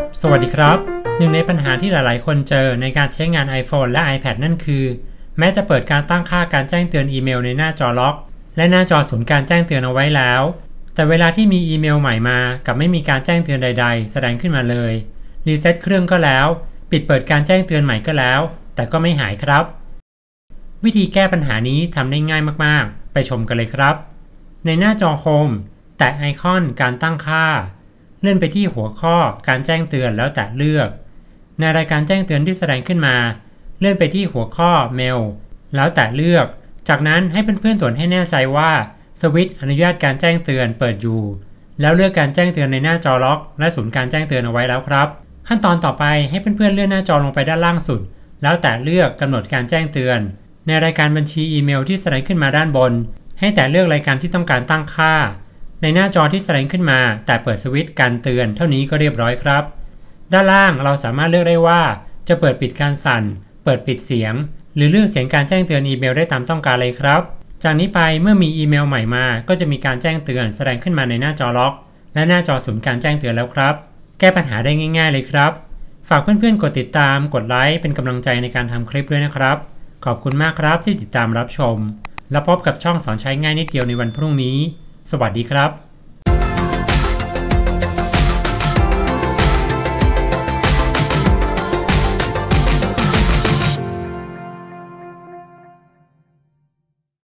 สวัสดีครับหนึ่งในปัญหาที่หลายๆคนเจอในการใช้งาน iPhone และ iPad นั่นคือแม้จะเปิดการตั้งค่าการแจ้งเตือนอีเมลในหน้าจอล็อกและหน้าจอศูนย์การแจ้งเตือนเอาไว้แล้วแต่เวลาที่มีอีเมลใหม่มากับไม่มีการแจ้งเตือนใดๆแสดงขึ้นมาเลยรีเซ็ตเครื่องก็แล้วปิดเปิดการแจ้งเตือนใหม่ก็แล้วแต่ก็ไม่หายครับวิธีแก้ปัญหานี้ทำได้ง่ายมากๆไปชมกันเลยครับในหน้าจอโฮมแตะไอคอนการตั้งค่าเลื่อนไปที่หัวข้อการแจ้งเตือนแล้วแตะเลือกในรายการแจ้งเตือนที่แสดงขึ้นมาเลื่อนไปที่หัวข้อเมลแล้วแตะเลือกจากนั้นให้เพื่อนๆตรวจให้แน่ใจว่าสวิตช์อนุญาตการแจ้งเตือนเปิดอยู่แล้วเลือกการแจ้งเตือนในหน้าจอล็อกและศูนย์การแจ้งเตือนเอาไว้แล้วครับขั้นตอนต่อไปให้เพื่อนๆเลื่อนหน้าจอลงไปด้านล่างสุดแล้วแตะเลือกกำหนดการแจ้งเตือนในรายการบัญชีอีเมลที่แสดงขึ้นมาด้านบนให้แตะเลือกรายการที่ต้องการตั้งค่าในหน้าจอที่แสดงขึ้นมาแต่เปิดสวิตช์การเตือนเท่านี้ก็เรียบร้อยครับด้านล่างเราสามารถเลือกได้ว่าจะเปิดปิดการสั่นเปิดปิดเสียงหรือเลือกเสียงการแจ้งเตือนอีเมลได้ตามต้องการเลยครับจากนี้ไปเมื่อมีอีเมลใหม่มาก็จะมีการแจ้งเตือนแสดงขึ้นมาในหน้าจอล็อกและหน้าจอศูนย์การแจ้งเตือนแล้วครับแก้ปัญหาได้ง่ายๆเลยครับฝากเพื่อนๆกดติดตามกดไลค์เป็นกำลังใจในการทำคลิปด้วยนะครับขอบคุณมากครับที่ติดตามรับชมแล้วพบกับช่องสอนใช้ง่ายนิดเดียวในวันพรุ่งนี้สวัสดีครับ